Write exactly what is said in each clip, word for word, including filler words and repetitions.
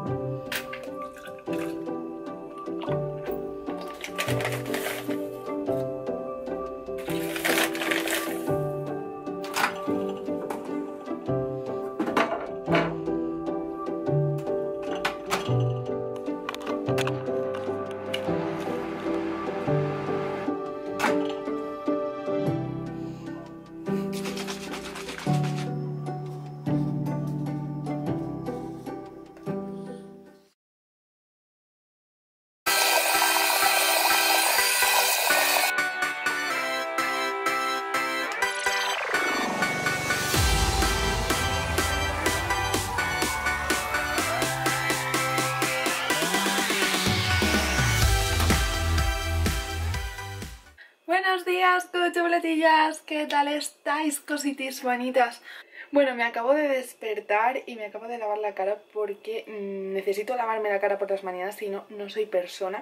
Buenos días, chocolatillas, ¿qué tal estáis, cositis bonitas? Bueno, me acabo de despertar y me acabo de lavar la cara porque mmm, necesito lavarme la cara por las mañanas, si no, no soy persona.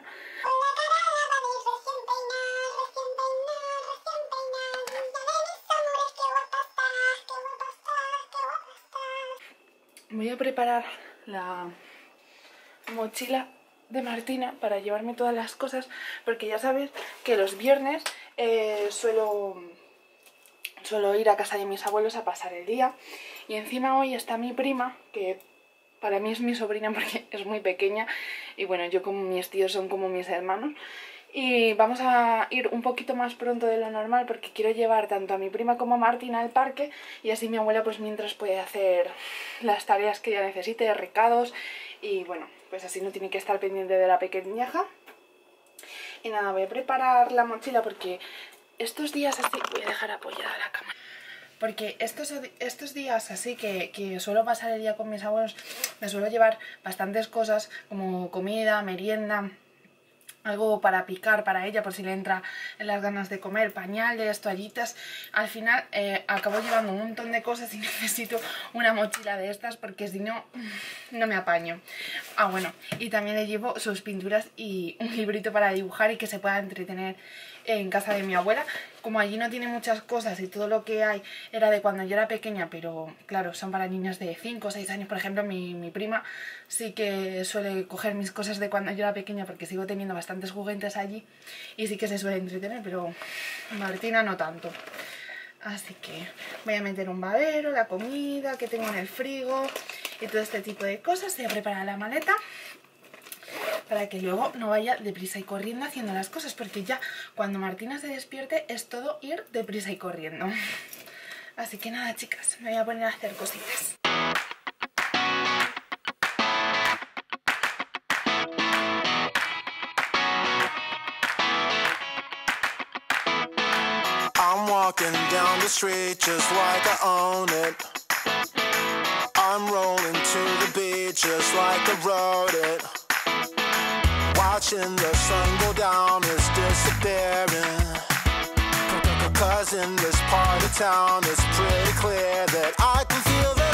Voy a preparar la mochila de Martina para llevarme todas las cosas, porque ya sabéis que los viernes eh, suelo, suelo ir a casa de mis abuelos a pasar el día, y encima hoy está mi prima, que para mí es mi sobrina porque es muy pequeña, y bueno, yo como mis tíos son como mis hermanos, y vamos a ir un poquito más pronto de lo normal porque quiero llevar tanto a mi prima como a Martina al parque, y así mi abuela pues mientras puede hacer las tareas que ella necesite, recados, y bueno, pues así no tiene que estar pendiente de la pequeñaja. Y nada, voy a preparar la mochila porque estos días así... Voy a dejar apoyada la cámara. Porque estos, estos días así que, que suelo pasar el día con mis abuelos, me suelo llevar bastantes cosas como comida, merienda, algo para picar para ella por si le entra en las ganas de comer, pañales, toallitas. Al final eh, acabo llevando un montón de cosas y necesito una mochila de estas porque si no, no me apaño. Ah, bueno, y también le llevo sus pinturas y un librito para dibujar y que se pueda entretener en casa de mi abuela. Como allí no tiene muchas cosas y todo lo que hay era de cuando yo era pequeña, pero claro, son para niños de cinco o seis años. Por ejemplo, mi, mi prima sí que suele coger mis cosas de cuando yo era pequeña porque sigo teniendo bastantes juguetes allí y sí que se suele entretener, pero Martina no tanto. Así que voy a meter un babero, la comida que tengo en el frigo y todo este tipo de cosas. Voy a preparar la maleta para que luego no vaya deprisa y corriendo haciendo las cosas, porque ya cuando Martina se despierte es todo ir deprisa y corriendo. Así que nada, chicas, me voy a poner a hacer cositas. I'm walking down the street just like I own it. I'm rolling to the beat just like I wrote it. Watching the sun go down is disappearing. Cause in this part of town it's pretty clear that I can feel the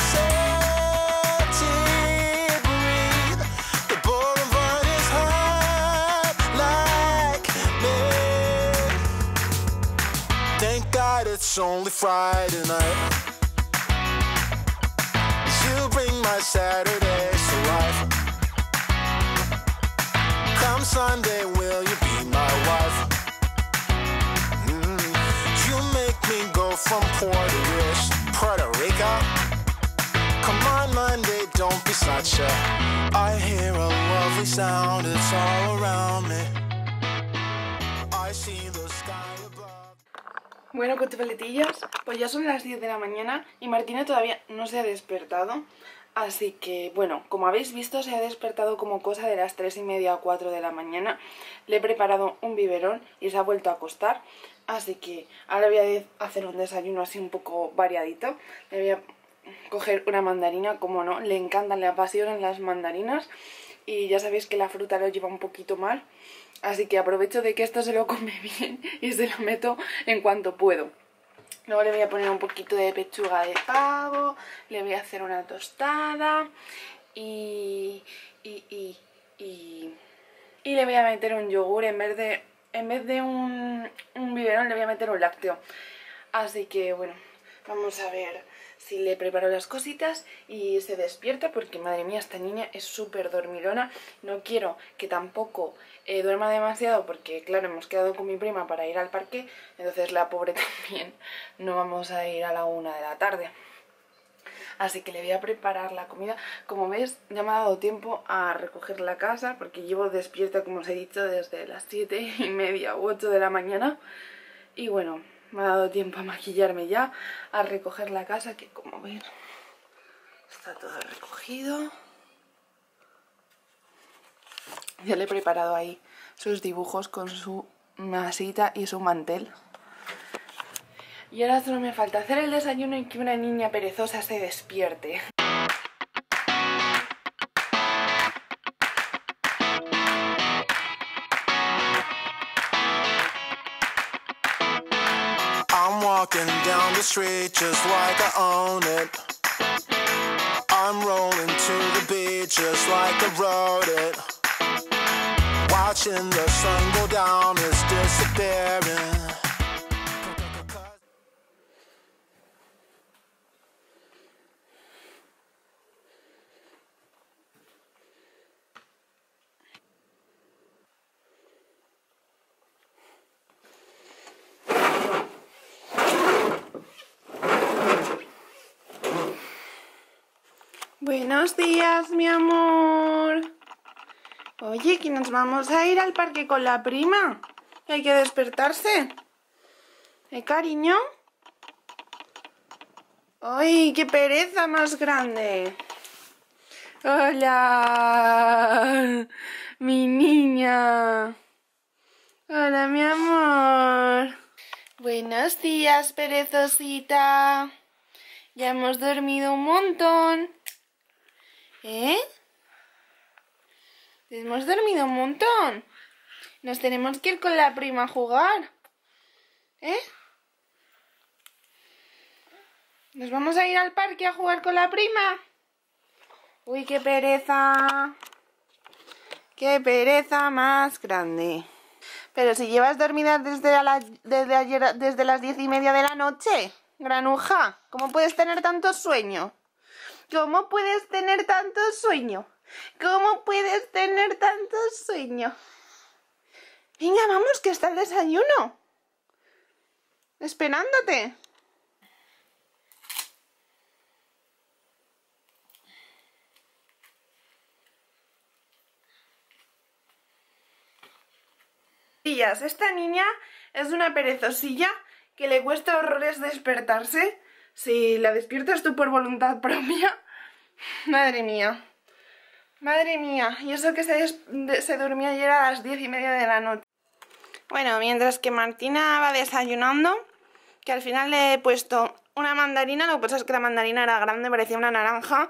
city breathe. The boulevard is hot like me. Thank God it's only Friday night. You bring my Saturdays to life. Come Sunday, will you be my wife? Mm. You make me go from poor to rich, Puerto Rico. Come on Monday, don't be such a... I hear a lovely sound, it's all around me. I see the sky above. Bueno, cotipeletillas, pues ya son las diez de la mañana y Martina todavía no se ha despertado. Así que, bueno, como habéis visto, se ha despertado como cosa de las tres y media o cuatro de la mañana. Le he preparado un biberón y se ha vuelto a acostar. Así que ahora voy a hacer un desayuno así un poco variadito. Le voy a coger una mandarina, como no, le encantan, le apasionan las mandarinas. Y ya sabéis que la fruta lo lleva un poquito mal. Así que aprovecho de que esto se lo come bien y se lo meto en cuanto puedo. Luego le voy a poner un poquito de pechuga de pavo, le voy a hacer una tostada y, y, y, y, y le voy a meter un yogur en vez de, en vez de un, un biberón, le voy a meter un lácteo. Así que bueno, vamos a ver si le preparo las cositas y se despierta, porque madre mía, esta niña es súper dormilona. No quiero que tampoco eh, duerma demasiado, porque claro, hemos quedado con mi prima para ir al parque, entonces la pobre también no vamos a ir a la una de la tarde. Así que le voy a preparar la comida. Como ves, ya me ha dado tiempo a recoger la casa, porque llevo despierta, como os he dicho, desde las siete y media u ocho de la mañana. Y bueno, me ha dado tiempo a maquillarme ya, a recoger la casa, que como ven, está todo recogido. Ya le he preparado ahí sus dibujos con su masita y su mantel. Y ahora solo me falta hacer el desayuno y que una niña perezosa se despierte. Walking down the street just like I own it. I'm rolling to the beat just like I wrote it. Watching the sun go down is disappearing. Buenos días, mi amor. Oye, que nos vamos a ir al parque con la prima. Hay que despertarse. ¿Eh, cariño? ¡Ay, qué pereza más grande! ¡Hola! Mi niña. Hola, mi amor. Buenos días, perezosita. Ya hemos dormido un montón. ¿Eh? Hemos dormido un montón. Nos tenemos que ir con la prima a jugar. ¿Eh? ¿Nos vamos a ir al parque a jugar con la prima? Uy, qué pereza. Qué pereza más grande. Pero si llevas dormida desde, a la, desde ayer, desde las diez y media de la noche, granuja, ¿cómo puedes tener tanto sueño? ¿Cómo puedes tener tanto sueño? ¿Cómo puedes tener tanto sueño? Venga, vamos, que está el desayuno esperándote. Esta niña es una perezosilla que le cuesta horrores despertarse. Si la despiertas tú por voluntad propia, madre mía, madre mía. Y eso que se, se durmió ayer a las diez y media de la noche. Bueno, mientras que Martina va desayunando, que al final le he puesto una mandarina, lo que pasa es que la mandarina era grande, parecía una naranja,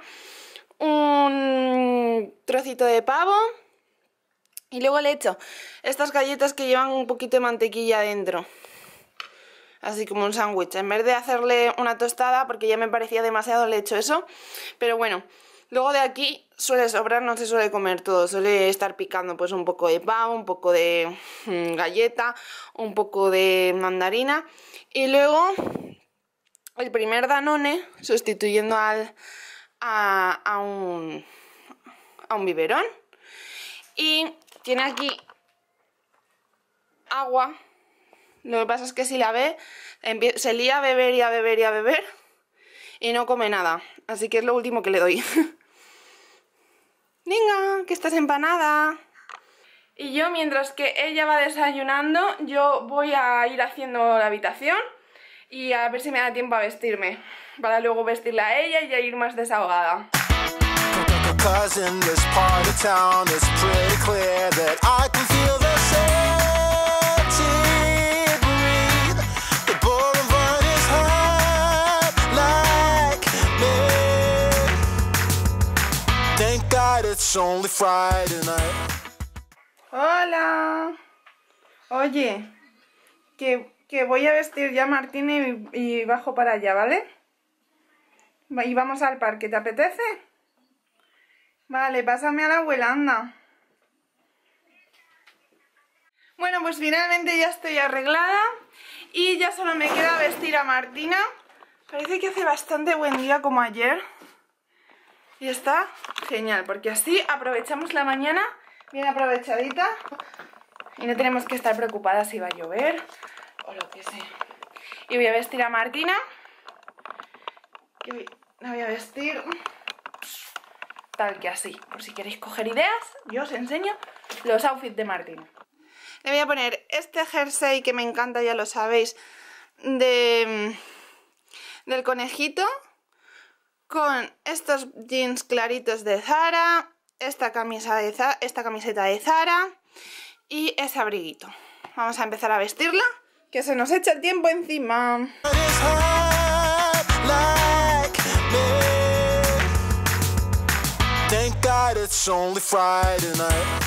un trocito de pavo, y luego le he hecho estas galletas que llevan un poquito de mantequilla dentro. Así como un sándwich. En vez de hacerle una tostada, porque ya me parecía demasiado, le he hecho eso. Pero bueno, luego de aquí suele sobrar, no se suele comer todo. Suele estar picando pues un poco de pavo, un poco de mmm, galleta, un poco de mandarina. Y luego el primer Danone, sustituyendo al, a, a, un, a un biberón. Y tiene aquí agua. Lo que pasa es que si la ve, se lía a beber y a beber y a beber y no come nada. Así que es lo último que le doy. Venga, que estás empanada. Y yo, mientras que ella va desayunando, yo voy a ir haciendo la habitación y a ver si me da tiempo a vestirme, para luego vestirla a ella y a ir más desahogada. Cause in this part of town it's pretty clear that I can feel the city breathe. The boulevard is hot like me. Thank God it's only Friday night. Hola. Oye, que, que voy a vestir ya a Martín y, y bajo para allá, ¿vale? Y vamos al parque, ¿te apetece? Vale, pásame a la abuela, anda. Bueno, pues finalmente ya estoy arreglada y ya solo me queda vestir a Martina Parece que hace bastante buen día como ayer. Y está genial, porque así aprovechamos la mañana bien aprovechadita. Y no tenemos que estar preocupadas si va a llover o lo que sea. Y voy a vestir a Martina. Que la voy a vestir tal que así. Por si queréis coger ideas, yo os enseño los outfits de Martina. Le voy a poner este jersey que me encanta, ya lo sabéis, de, del conejito, con estos jeans claritos de Zara, esta, camisa de Zara, esta camiseta de Zara y ese abriguito. Vamos a empezar a vestirla, que se nos echa el tiempo encima. Thank God it's only Friday night.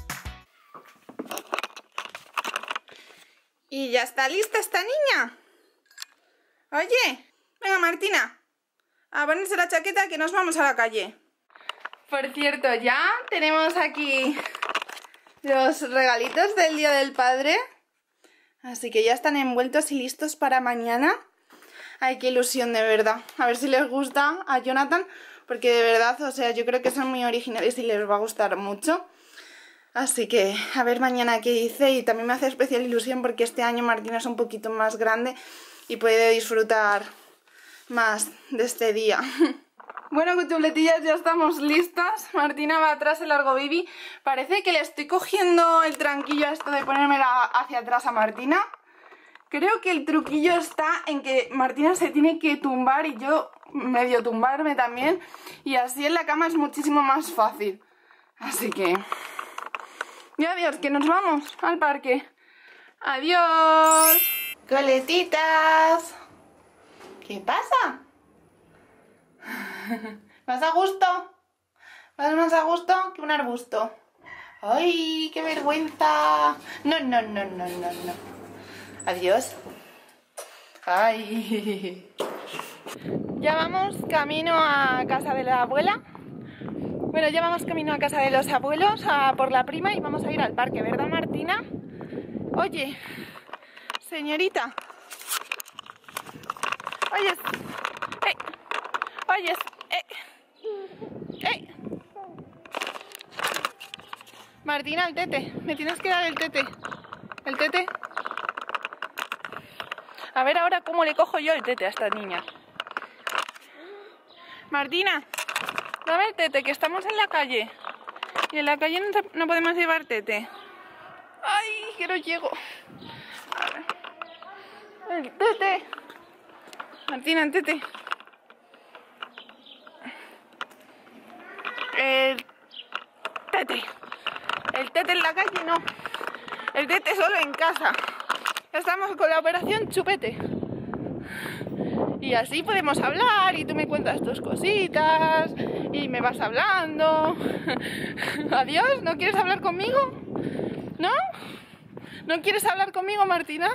Y ya está lista esta niña. Oye, venga Martina, a ponerse la chaqueta que nos vamos a la calle. Por cierto, ya tenemos aquí los regalitos del Día del Padre. Así que ya están envueltos y listos para mañana. Ay, qué ilusión, de verdad. A ver si les gusta a Jonathan, porque de verdad, o sea, yo creo que son muy originales y les va a gustar mucho. Así que a ver mañana qué dice. Y también me hace especial ilusión porque este año Martina es un poquito más grande y puede disfrutar más de este día. Bueno, cuchuletillas, ya estamos listas. Martina va atrás el largo bibi. Parece que le estoy cogiendo el tranquillo a esto de ponérmela hacia atrás a Martina. Creo que el truquillo está en que Martina se tiene que tumbar y yo medio tumbarme también. Y así en la cama es muchísimo más fácil. Así que... y adiós, que nos vamos al parque. Adiós. Coletitas. ¿Qué pasa? ¿Vas a gusto? ¿Vas más a gusto que un arbusto? ¡Ay, qué vergüenza! No, no, no, no, no, no. Adiós. ¡Ay! Ya vamos camino a casa de la abuela. Bueno, ya vamos camino a casa de los abuelos, a por la prima, y vamos a ir al parque, ¿verdad, Martina? Oye, señorita. Oyes. ¡Eh! Oyes. ¡Eh! ¡Eh! Martina, el tete. Me tienes que dar el tete. ¿El tete? A ver ahora cómo le cojo yo el tete a esta niña. Martina. Dame el tete, que estamos en la calle. Y en la calle no, no podemos llevar tete. ¡Ay, que no llego! A ver. ¡El tete! Martina, el tete. El tete. El tete en la calle no. El tete solo en casa. Estamos con la operación chupete. Y así podemos hablar y tú me cuentas tus cositas y me vas hablando. Adiós, ¿no quieres hablar conmigo? ¿No? ¿No quieres hablar conmigo, Martina?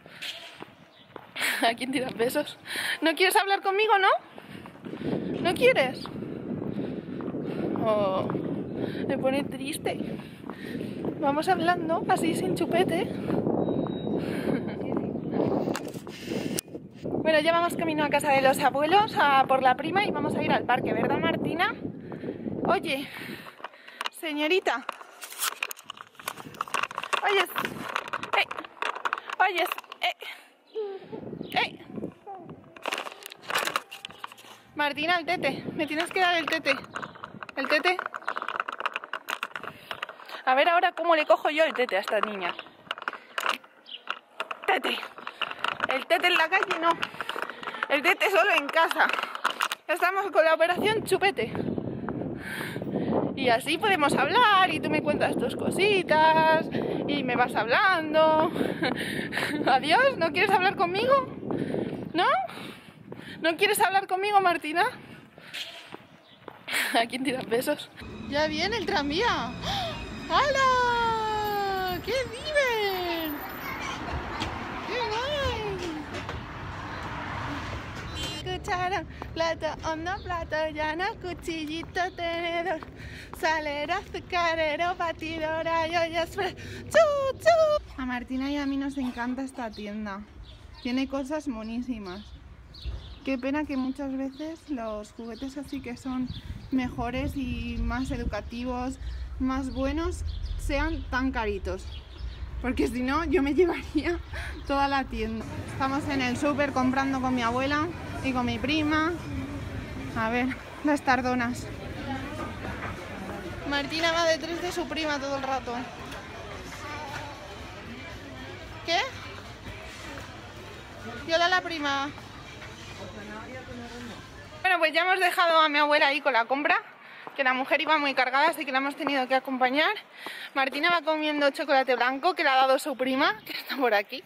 ¿A quién tiras besos? ¿No quieres hablar conmigo, no? ¿No quieres? Oh, me pone triste. Vamos hablando así sin chupete. Bueno, ya vamos camino a casa de los abuelos, a por la prima, y vamos a ir al parque, ¿verdad, Martina? Oye, señorita. Oyes. ¡Eh! Oyes. ¡Eh! ¡Eh! Martina, el tete. Me tienes que dar el tete. ¿El tete? A ver ahora cómo le cojo yo el tete a esta niña. Tete. El tete en la calle no. El tete solo en casa. Estamos con la operación chupete. Y así podemos hablar y tú me cuentas tus cositas y me vas hablando. Adiós, ¿no quieres hablar conmigo? ¿No? ¿No quieres hablar conmigo, Martina? ¿A quién tiras besos? Ya viene el tranvía. ¡Hala! ¡Qué viven! ¡Qué guay! Cuchara, plato, hondo, plato llano, cuchillito, tenedor, salero, azucarero, batidora, y ollas, ¡chu, chu! A Martina y a mí nos encanta esta tienda. Tiene cosas monísimas. Qué pena que muchas veces los juguetes así que son mejores y más educativos, más buenos, sean tan caritos. Porque si no, yo me llevaría toda la tienda. Estamos en el súper comprando con mi abuela y con mi prima. A ver, las tardonas. Martina va detrás de su prima todo el rato. ¿Qué? Y hola la prima. Bueno, pues ya hemos dejado a mi abuela ahí con la compra, que la mujer iba muy cargada, así que la hemos tenido que acompañar. Martina va comiendo chocolate blanco que le ha dado su prima, que está por aquí.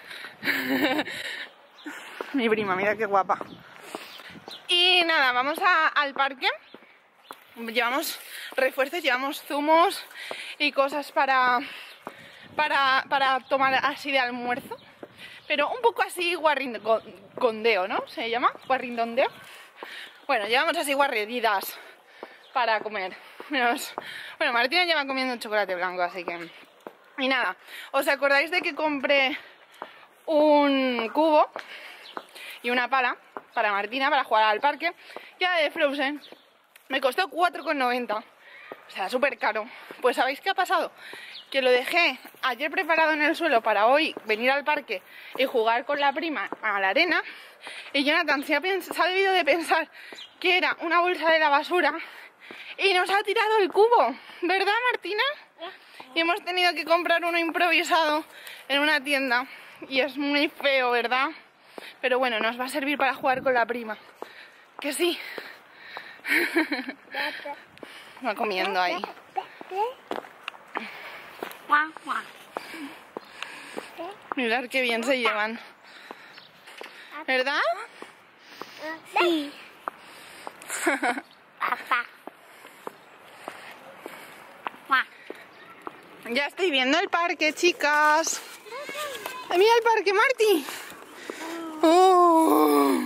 Mi prima, mira qué guapa. Y nada, vamos a, al parque. Llevamos refuerzos, llevamos zumos y cosas para, para, para tomar así de almuerzo. Pero un poco así guarrindondeo, ¿no? ¿Se llama? Guarrindondeo. Bueno, llevamos así guarreridas para comer. Menos... Bueno, Martina lleva comiendo chocolate blanco, así que... Y nada, ¿os acordáis de que compré un cubo y una pala para Martina, para jugar al parque? Ya de Frozen. Me costó cuatro con noventa. O sea, súper caro. Pues ¿sabéis qué ha pasado? Que lo dejé ayer preparado en el suelo para hoy venir al parque y jugar con la prima a la arena. Y Jonathan se ha, se ha debido de pensar que era una bolsa de la basura y nos ha tirado el cubo, ¿verdad, Martina? Y hemos tenido que comprar uno improvisado en una tienda y es muy feo, ¿verdad? Pero bueno, nos va a servir para jugar con la prima. Que sí. Va comiendo ahí. Mirad qué bien se llevan, ¿verdad? Sí. Papá. Ya estoy viendo el parque, chicas. Mira el parque, Marti. Oh.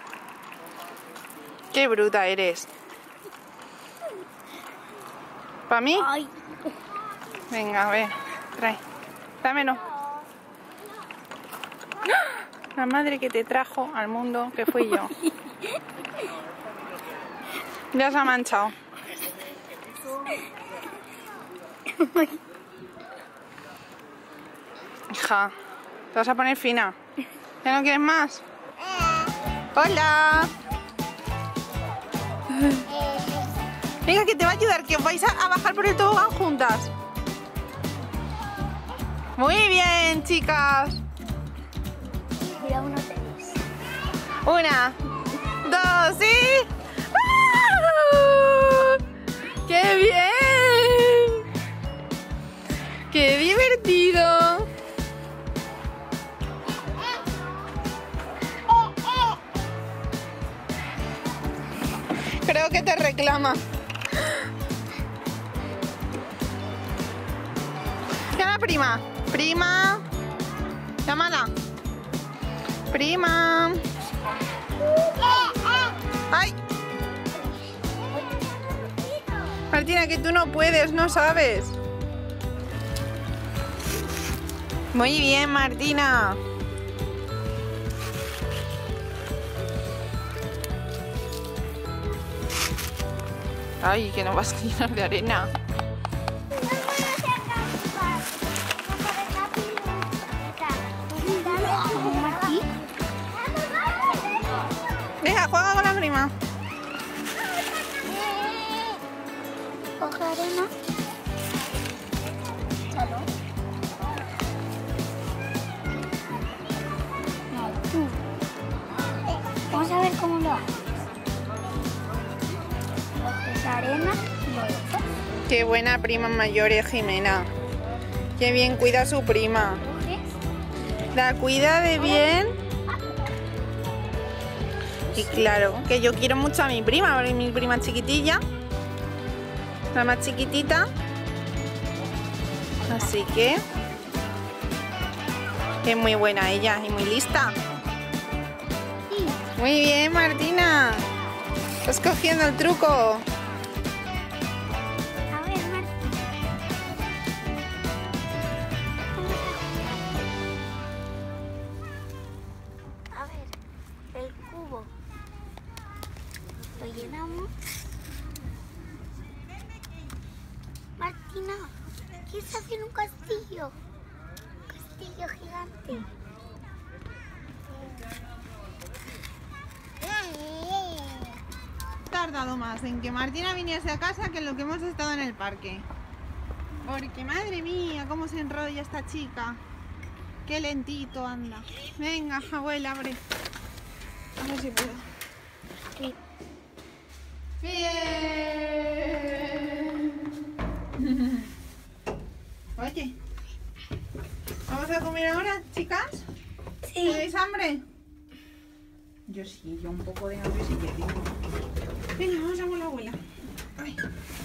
Qué bruta eres. ¿Para mí? Ay. Venga, a ver, trae. Dámelo. La madre que te trajo al mundo, que fui yo. Ya se ha manchado. Hija, te vas a poner fina. ¿Ya no quieres más? ¡Hola! Venga, que te va a ayudar, que os vais a, a bajar por el tobogán juntas. Muy bien, chicas. Mira, uno tenis. Una, dos y... ¡Ah! ¡Qué bien! ¡Qué divertido! Creo que te reclama. Llama prima. Prima. Llámala. Prima. ¡Ay! Martina, que tú no puedes, no sabes. Muy bien, Martina. Ay, que no vas a llenar de arena. Venga, juega con la prima. Coge arena. Chalo. No, tú. Vamos a ver cómo lo haces. Coges arena y lo echas. Qué buena prima mayor es Jimena. Qué bien cuida a su prima. Coges. La cuida de bien. Y claro, que yo quiero mucho a mi prima, porque mi prima chiquitilla, la más chiquitita. Así que es muy buena ella y muy lista. Sí. Muy bien, Martina. Estás cogiendo el truco. A ver, Marta. A ver, el cubo. llenamos. Martina, ¿quieres hacer un castillo? Un castillo gigante. Tardado más en que Martina viniese a casa que en lo que hemos estado en el parque. Porque madre mía, cómo se enrolla esta chica. Qué lentito anda. Venga, abuela, abre. A ver si puedo. Sí. Bien. Oye, ¿vamos a comer ahora, chicas? Sí. ¿Tenéis hambre? Yo sí, yo un poco de hambre sí que tengo. Venga, vamos a con la abuela. Ay.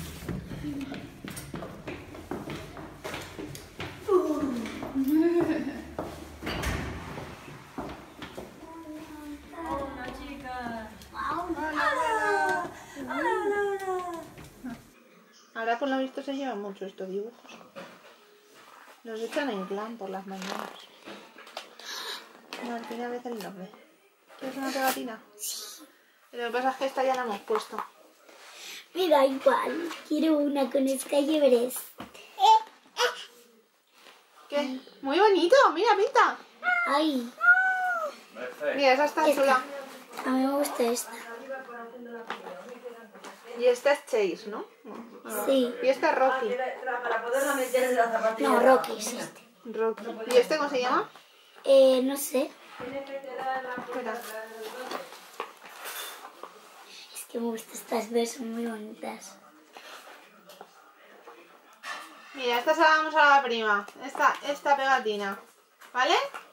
Ahora por lo visto se llevan mucho estos dibujos. Los echan en clan por las mañanas. Martina a veces los ve. ¿Quieres una pegatina? Sí. Lo que pasa es que esta ya la hemos puesto. Me da igual, quiero una con Sky Everest. ¿Qué? Muy bonito, mira, pinta. Ay, Mira, esa está Esta. chula. a mí me gusta esta. Y esta es Chase, ¿no? Sí. Y esta es Rocky. No, Rocky es este. Rocky. ¿Y este cómo se llama? Eh, no sé. Espera. Es que me gustan estas dos, son muy bonitas. Mira, esta se la damos a la prima. Esta, esta pegatina. ¿Vale?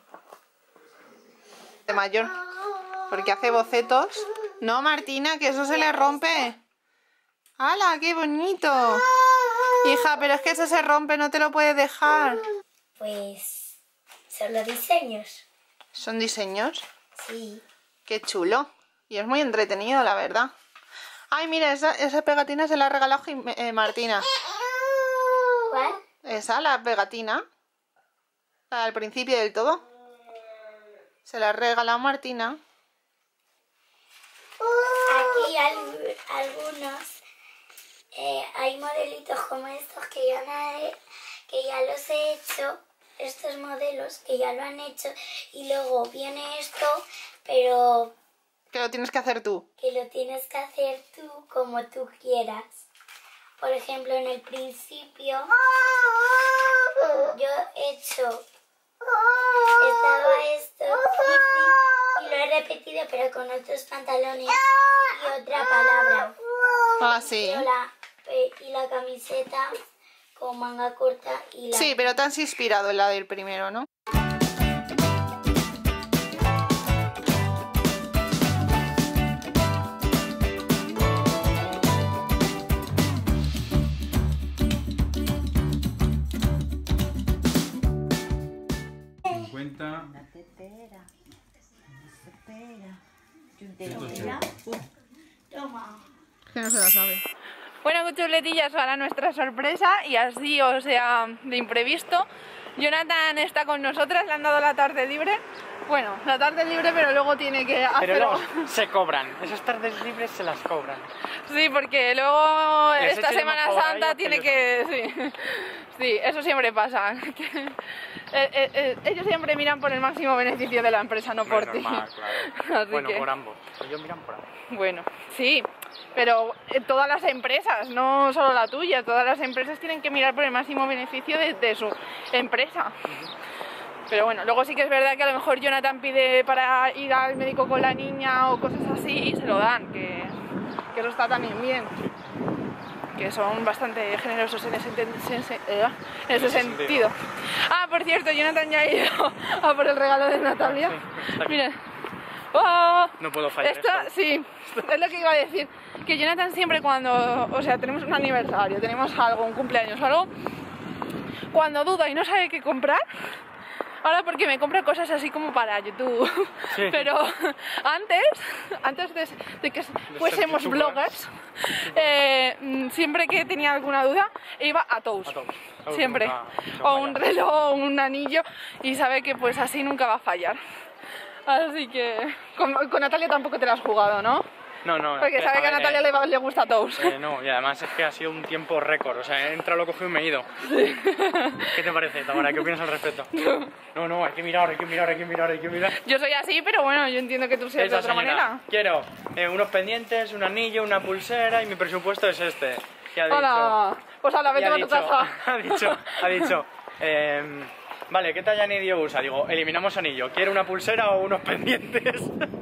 De mayor. Porque hace bocetos. No, Martina, que eso se le rompe. ¡Hala, qué bonito! Hija, pero es que eso se rompe, no te lo puedes dejar. Pues son los diseños. ¿Son diseños? Sí. Qué chulo. Y es muy entretenido, la verdad. Ay, mira, esa, esa pegatina se la ha regalado Jim- eh, Martina. ¿Cuál? Esa, la pegatina. Al principio del todo. Se la ha regalado Martina. Aquí hay algunos, eh, hay modelitos como estos que ya, no he- que ya los he hecho, estos modelos que ya lo han hecho, y luego viene esto, pero Que lo tienes que hacer tú. que lo tienes que hacer tú como tú quieras. Por ejemplo, en el principio yo he hecho, estaba esto y, y lo he repetido pero con otros pantalones y otra palabra. Ah, sí. Pero la, eh, y la camiseta con manga corta y la... Sí, pero te has inspirado en la del primero, ¿no? cincuenta. Una tetera. Una tetera. Toma. Que no se la sabe. Bueno, chuletillas, para nuestra sorpresa y así, o sea, de imprevisto, Jonathan está con nosotras, le han dado la tarde libre. Bueno, la tarde libre, pero luego tiene que hacer... Pero luego se cobran, esas tardes libres se las cobran. Sí, porque luego Les esta echo yo Semana más favor a Santa ellos tiene que que... Sí. Sí, eso siempre pasa. Eh, eh, eh, ellos siempre miran por el máximo beneficio de la empresa, no por Es ti. normal, claro. Así Bueno, que- por ambos. Ellos miran por ambos. Bueno, sí, pero eh, todas las empresas, no solo la tuya, todas las empresas tienen que mirar por el máximo beneficio de, de su empresa. Pero bueno, luego sí que es verdad que a lo mejor Jonathan pide para ir al médico con la niña o cosas así y se lo dan, que, que eso está también bien. Que son bastante generosos en ese, en ese, eh, en ese sentido. Ah, por cierto, Jonathan ya ha ido a por el regalo de Natalia. Sí, está aquí. Mira. ¡Oh! No puedo fallar Esto, esto. sí, es lo que iba a decir. Que Jonathan siempre cuando, o sea, tenemos un aniversario, tenemos algo, un cumpleaños o algo, cuando duda y no sabe qué comprar, ahora porque me compra cosas así como para YouTube, Sí. pero antes, antes de, de que fuésemos youtubers. bloggers, eh, mm, siempre que tenía alguna duda iba a Tous, A Tous. Tous siempre, nunca- nunca o un falla. reloj o un anillo, y sabe que pues así nunca va a fallar. Así que con, con Natalia tampoco te la has jugado, ¿no? No, no. Porque sabe que a ver, Natalia eh, le, va- le gusta Toast. eh, no, y además es que ha sido un tiempo récord. O sea, he entrado, lo he cogido y me he ido. ¿Qué te parece, Tamara? ¿Qué opinas al respecto? No, no, hay que mirar, hay que mirar, hay que mirar, hay que mirar. Yo soy así, pero bueno, yo entiendo que tú seas de Esa otra señora, manera. quiero eh, unos pendientes, un anillo, una pulsera y mi presupuesto es este. Y ha dicho, Hola, pues ahora y vete ha a tu dicho, casa. ha dicho, ha dicho, em, vale, ¿qué talla anillo usa? Digo, eliminamos anillo, ¿quiere una pulsera o unos pendientes?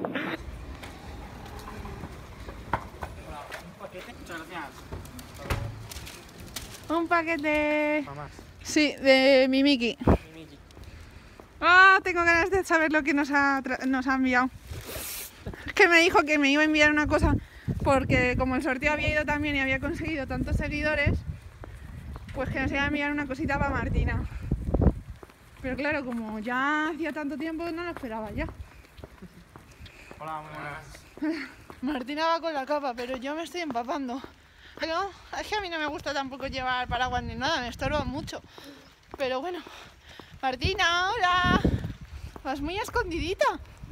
Un paquete. Sí, de mi Miki. Ah, tengo ganas de saber lo que nos ha, tra- nos ha enviado. Es que me dijo que me iba a enviar una cosa porque como el sorteo había ido también y había conseguido tantos seguidores, pues que nos iba a enviar una cosita para Martina. Pero claro, como ya hacía tanto tiempo, no lo esperaba ya. Hola, muy buenas. Martina va con la capa, pero yo me estoy empapando. Pero es que a mí no me gusta tampoco llevar paraguas ni nada, me estorba mucho. Pero bueno, Martina, hola. Vas muy escondidita.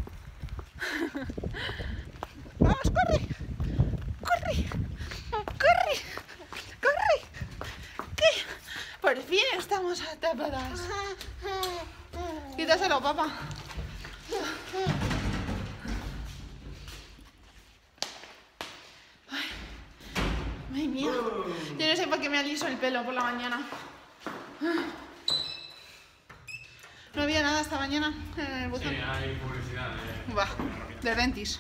Vamos, corre. Corre. Corre. Corre. ¿Qué? Por fin estamos atrapadas. Quítaselo, papá. Ay, mía. Yo no sé para qué me aliso el pelo por la mañana. No había nada esta mañana en el buzón. Sí, hay publicidad de... Bah, de Dentis.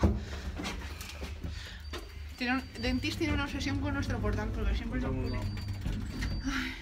Tiene un- Dentis tiene una obsesión con nuestro portal porque siempre lo pone. Ay.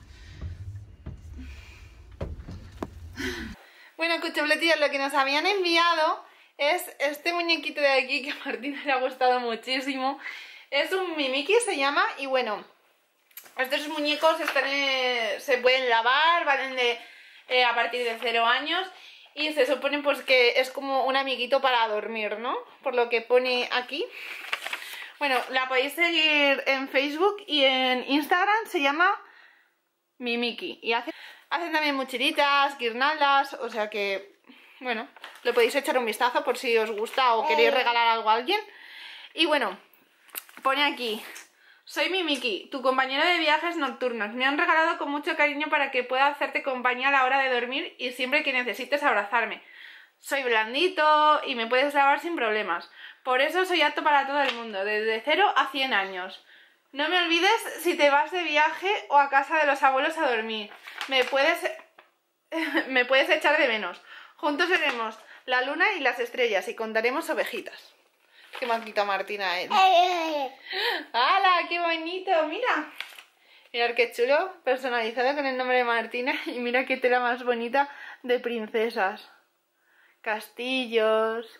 Bueno, cuchupletillas, lo que nos habían enviado es este muñequito de aquí que a Martina le ha gustado muchísimo. Es un Mimiki, se llama, y bueno, estos muñecos están, eh, se pueden lavar, valen de, eh, a partir de cero años y se supone pues que es como un amiguito para dormir, ¿no? Por lo que pone aquí. Bueno, la podéis seguir en Facebook y en Instagram, se llama Mimiki y hace, hacen también mochilitas, guirnaldas, o sea que, bueno, le podéis echar un vistazo por si os gusta o queréis regalar algo a alguien. Y bueno, pone aquí: soy Mimiki, tu compañero de viajes nocturnos. Me han regalado con mucho cariño para que pueda hacerte compañía a la hora de dormir y siempre que necesites abrazarme. Soy blandito y me puedes lavar sin problemas. Por eso soy apto para todo el mundo, desde cero a cien años. No me olvides si te vas de viaje o a casa de los abuelos a dormir. Me puedes, me puedes echar de menos. Juntos veremos la luna y las estrellas y contaremos ovejitas. Qué me ha quitado Martina él. ¡Hala! ¡Qué bonito! ¡Mira! Mirad qué chulo, personalizado con el nombre de Martina. Y mira qué tela más bonita de princesas. Castillos.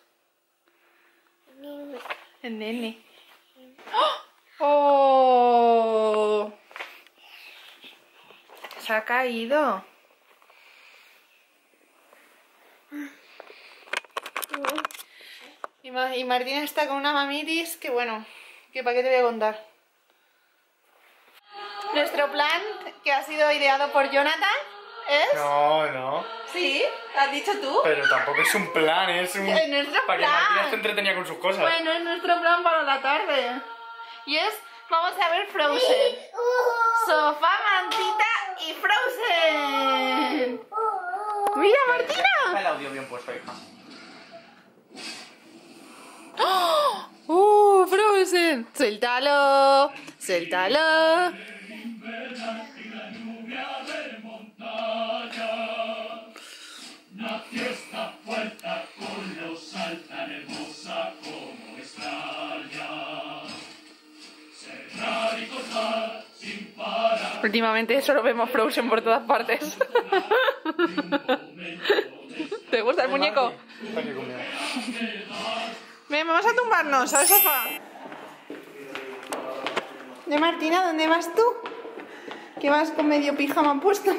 El nene. ¡Oh! Se ha caído. Y, Ma- y Martina está con una mamitis que bueno, que para qué te voy a contar. Nuestro plan, que ha sido ideado por Jonathan, es... No, no. Sí, ¿has dicho tú? Pero tampoco es un plan, es un... Es nuestro para que plan. Martina se entretenía con sus cosas. Bueno, es nuestro plan para la tarde. Y es, vamos a ver Frozen. Sofá, mantita y Frozen. Mira, Martina. El audio bien puesto, hija. ¡Oh! ¡Uh, Frozen! ¡Suéltalo! ¡Suéltalo! Últimamente solo vemos Frozen por todas partes. ¿Te gusta el muñeco? Está aquí conmigo. Ven, vamos a tumbarnos al sofá. De Martina, ¿dónde vas tú? Que vas con medio pijama puesto.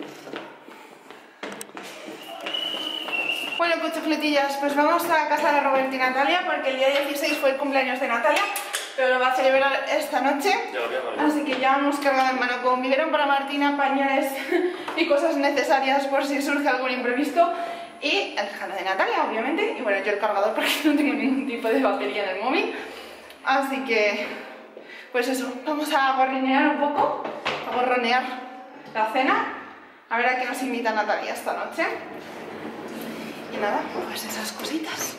Bueno, cuchufletillas, pues vamos a casa de Roberto y Natalia porque el día dieciséis fue el cumpleaños de Natalia, pero lo va a celebrar esta noche. Así que ya hemos cargado en mano con biberón para Martina, pañales y cosas necesarias por si surge algún imprevisto. Y el regalo de Natalia, obviamente. Y bueno, yo el cargador porque no tengo ningún tipo de batería en el móvil. Así que, pues eso, vamos a gorrinear un poco, a gorronear la cena, a ver a qué nos invita Natalia esta noche. Y nada, pues esas cositas.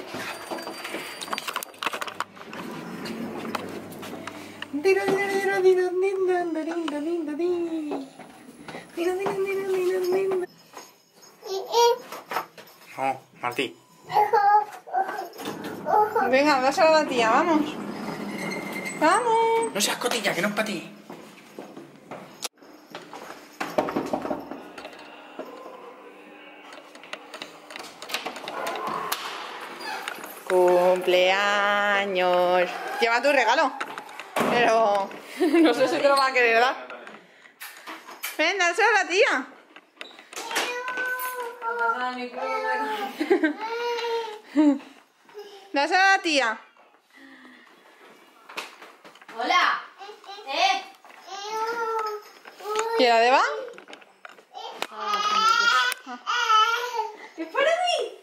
No, Martí. Venga, dáselo a la tía, vamos. Vamos. No seas cotilla, que no es para ti. Cumpleaños. Lleva tu regalo. Pero no sé si te lo va a querer dar. Ven, dáselo a la tía. Dáselo a la tía. Hola. ¿Eh? ¿Y la Deba? ¿Es para mí?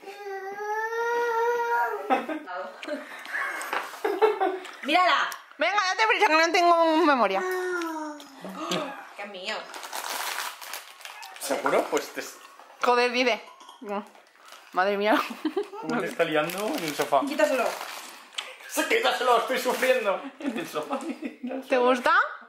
Mírala. Venga, date prisa que no tengo memoria. Que es mío. ¿Seguro? Pues te... Joder, vive. No. Madre mía. ¿Cómo te está liando en el sofá? Quítaselo. ¡Quítaselo! ¡Estoy sufriendo! En el sofá. ¿Te gusta?